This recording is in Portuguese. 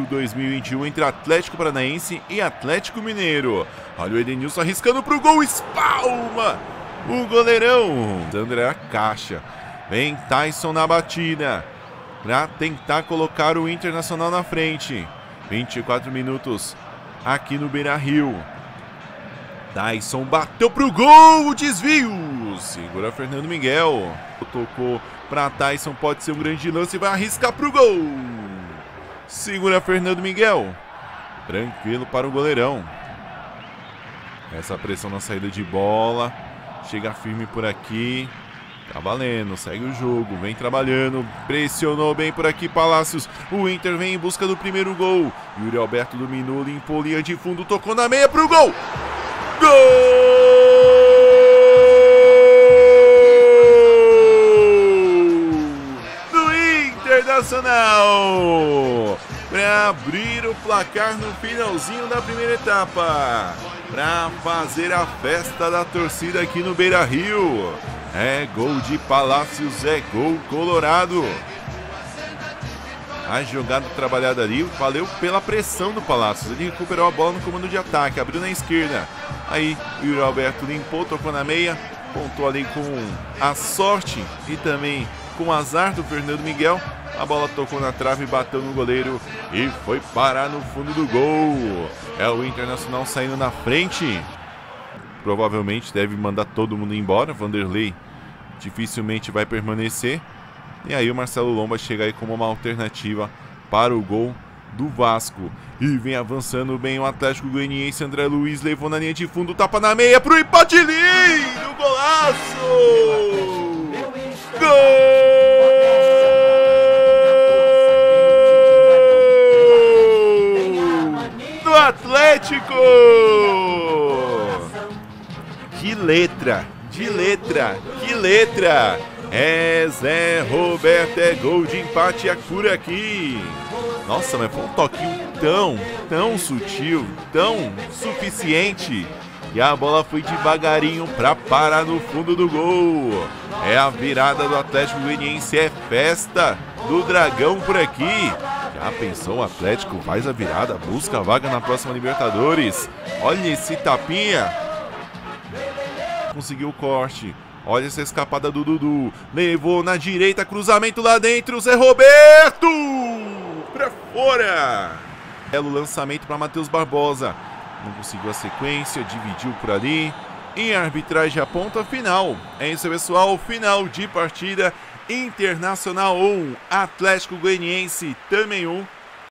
Brasil 2021 entre Atlético Paranaense e Atlético Mineiro. Olha o Edenilson arriscando pro gol, espalma o goleirão. André a caixa. Vem Tyson na batida para tentar colocar o Internacional na frente. 24 minutos aqui no Beira-Rio. Tyson bateu pro gol, o desvio. Segura Fernando Miguel. Tocou para Tyson, pode ser um grande lance, vai arriscar pro gol. Segura Fernando Miguel. Tranquilo para o goleirão. Essa pressão na saída de bola. Chega firme por aqui. Tá valendo, segue o jogo, vem trabalhando, pressionou bem por aqui Palácios, o Inter vem em busca do primeiro gol, Yuri Alberto dominou, limpou linha de fundo, tocou na meia pro gol! Gol do Internacional! Para abrir o placar no finalzinho da primeira etapa, para fazer a festa da torcida aqui no Beira-Rio. É gol de Palácios, é gol colorado. A jogada trabalhada ali valeu pela pressão do Palácios. Ele recuperou a bola no comando de ataque, abriu na esquerda. Aí o Yuri Alberto limpou, tocou na meia, pontou ali com a sorte e também com o azar do Fernando Miguel. A bola tocou na trave, bateu no goleiro e foi parar no fundo do gol. É o Internacional saindo na frente. Provavelmente deve mandar todo mundo embora. Vanderlei dificilmente vai permanecer. E aí o Marcelo Lomba chega aí como uma alternativa para o gol do Vasco. E vem avançando bem o Atlético Goianiense. André Luiz levou na linha de fundo, tapa na meia pro empate lindo, golaço! Gol do Atlético! Que letra, de letra, que letra! É Zé Roberto, é gol de empate por aqui. Nossa, mas foi um toquinho tão sutil, tão suficiente. E a bola foi devagarinho para parar no fundo do gol. É a virada do Atlético Goianiense, é festa do Dragão por aqui. Já pensou, o Atlético faz a virada, busca a vaga na próxima Libertadores. Olha esse tapinha. Conseguiu o corte. Olha essa escapada do Dudu. Levou na direita, cruzamento lá dentro. Zé Roberto! Pra fora! Belo lançamento para Matheus Barbosa. Não conseguiu a sequência, dividiu por ali. Em arbitragem aponta final. É isso, pessoal. Final de partida. Internacional 1, Atlético Goianiense também 1.